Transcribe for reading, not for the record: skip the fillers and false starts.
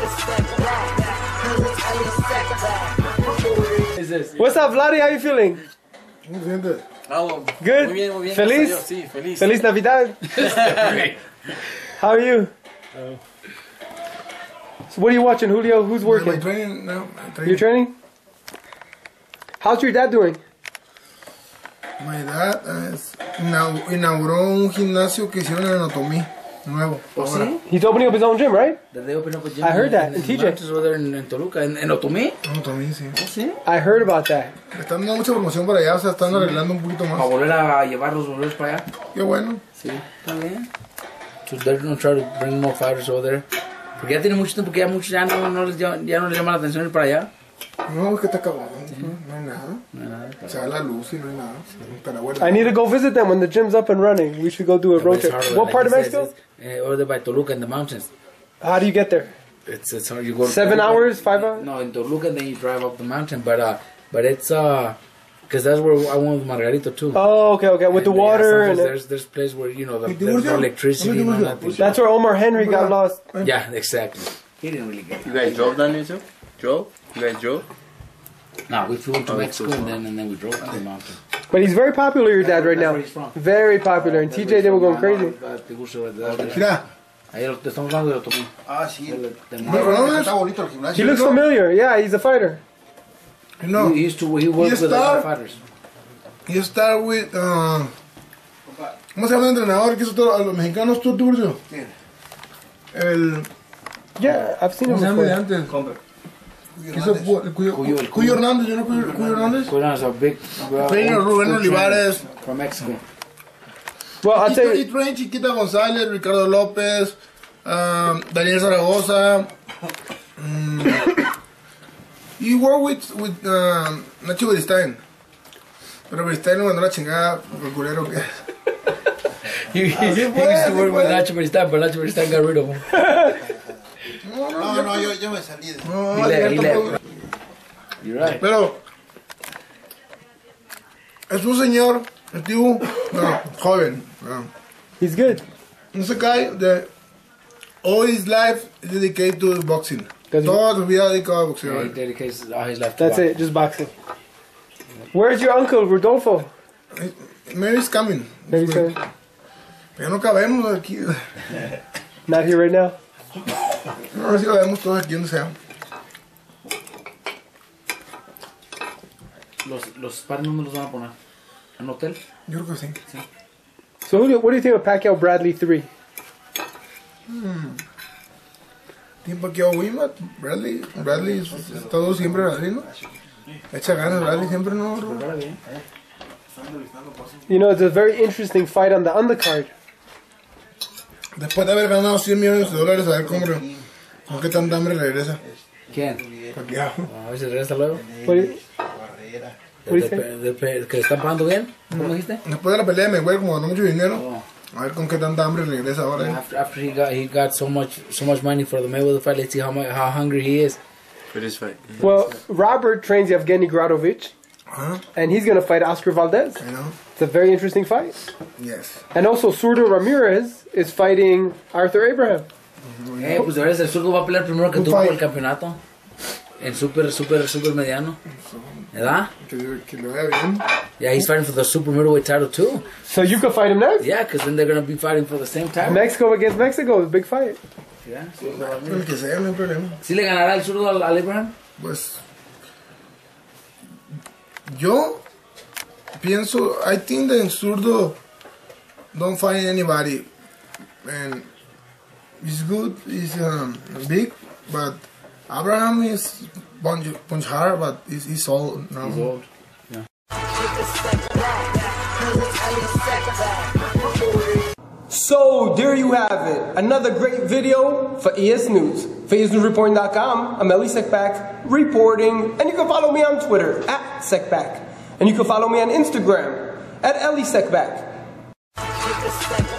What's up, Vladi? How you feeling? Good. Good? Muy bien, muy bien. Feliz? Sí, feliz. Feliz Navidad. How are you? So what are you watching, Julio? Who's working? I'm training now. You're training? How's your dad doing? My dad inauguró un gimnasio que hicieron en Otomí, nuevo. ¿Oh, sí? He's opening up his own gym, right? They opened up a gym. I heard that in TJ. Over there in Toluca, en Otomí. En Otomí, sí. ¿Oh, sí? I heard about that. Están dando mucha promoción para allá, o sea, están arreglando un poquito Para más. volver a llevar los boleros para allá. Qué bueno. Sí, está bien. So they're going to try to bring more fighters over there. Porque ya tiene mucho tiempo que ya muchos ya no les llama la atención ir para allá. No, es que está acabado. Sí. No hay nada. No hay nada. Se da la luz y no hay nada. Pero bueno. I need to go visit them when the gym's up and running. We should go do a road trip. What part of Mexico? Over there by Toluca in the mountains. How do you get there? It's hard. You go 7 hours, 5 hours? No, in Toluca, then you drive up the mountain. But it's because that's where I went with Margarito too. Oh, okay. With the water and there's place where there's no electricity and all that. that's where Omar Henry got lost. Yeah, exactly. He didn't really get it. You guys drove down there too? You guys drove? No, we flew into Mexico and then we drove down the mountain. But he's very popular, your dad, right now. That's where he's from. Very popular. And TJ, they were going crazy. Mira. Ahí te estamos hablando de Otomí. Ah, sí. Está bonito el gimnasio. He looks familiar. Yeah, he's a fighter. No. He worked with a lot of fighters. You start with, ¿cómo se llama el entrenador que hizo todo, a los mexicanos tú, Turcio? El... Yeah, I've seen him ¿Cómo se llama de before. antes? Cuyo Hernández, ¿yo no Cuyo Hernández? Cuyo's a big Trainer Rubén Olivares. From Mexico. Well, I'll tell He you. trained Chiquita González, Ricardo López, Daniel Zaragoza. He worked with Nacho Beristain. Pero Beristain no mandó la chingada por el culero que... He used to work with Nacho Beristain, but Nacho Beristain got rid of him. No, yo me salí de... No, He left. You're right. Pero es un señor antiguo, joven. He's good. Es a guy that all his life is dedicated to boxing. Toda su vida dedicado a boxeo. He dedicates all his life to That's it, just boxing. Where's your uncle, Rodolfo? Maybe he's coming. Maybe he's coming. Ya no cabemos aquí. Not here right now. No, a ver si cabemos todos aquí donde sea. Los pares no los van a poner. ¿En un hotel? Yo creo que sí. So what do you think of Pacquiao Bradley 3? Tiempo aquí a Wima, Bradley es todo siempre Bradley, ¿no? Echa ganas Bradley siempre, ¿no? You know, it's a very interesting fight on the undercard. Después de haber ganado $100 millones, a ver cómo con qué tanta hambre regresa. ¿Quién? Pacquiao. A ver si regresa luego. What do you think? ¿Que le están pagando bien? ¿Cómo dijiste? Después de la pelea de Mayweather, como ganó mucho dinero, a ver con qué tanta hambre regresa ahora. After he got so much money for the Mayweather fight, let's see how hungry he is. For this fight. Well, Robert trains Yevgeny Gradovic, and he's going to fight Oscar Valdez. I know. It's a very interesting fight. Yes. And also, Zurdo Ramirez is fighting Arthur Abraham. Pues de veras el zurdo va a pelear primero que tú por el campeonato. En super mediano. ¿Verdad? Que lo vea bien. Yeah, he's fighting for the super middleweight title too. So you could fight him next? Yeah, because then they're going to be fighting for the same title. Mexico against Mexico is a big fight. Yeah. El que sea, no hay problema. ¿Sí le ganará el zurdo al Abraham? Pues yo pienso, I think that Zurdo don't fight anybody, and he's good, he's big, but Abraham is punch hard, but he's old now. He's old. Yeah. So there you have it, another great video for ES News. For ESNewsReporting.com, I'm Eli Sekback reporting, and you can follow me on Twitter @Sekback, and you can follow me on Instagram @Eli Sekback.